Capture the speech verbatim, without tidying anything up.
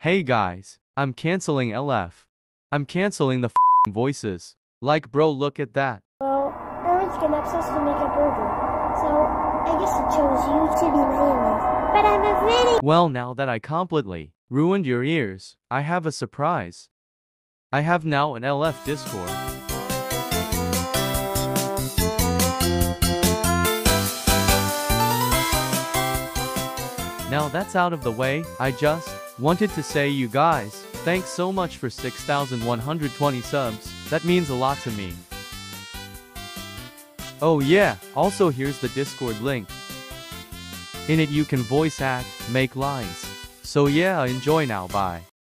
Hey guys, I'm canceling L F. I'm canceling the f***ing voices. Like bro, look at that. Well, Erwin's gonna ask us to make a burger, so I guess I chose you to be mayonnaise. But I'm a really- Well, now that I completely ruined your ears, I have a surprise. I have now an L F Discord. Now that's out of the way, I just wanted to say you guys, thanks so much for six thousand one hundred twenty subs, that means a lot to me. Oh yeah, also here's the Discord link. In it you can voice act, make lines. So yeah, enjoy now, bye.